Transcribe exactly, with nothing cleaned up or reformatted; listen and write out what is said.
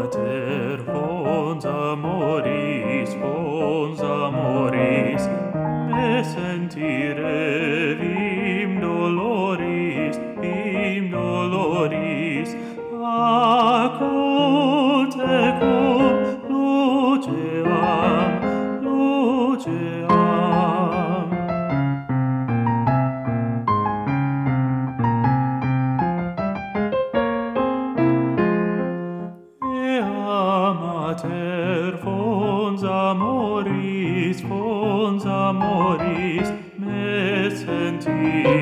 Mater, fons amoris, fons amoris, me sentire vim doloris, vim doloris, acut ecum luceam, luceam. Mater, fons amoris, fons amoris, me sentire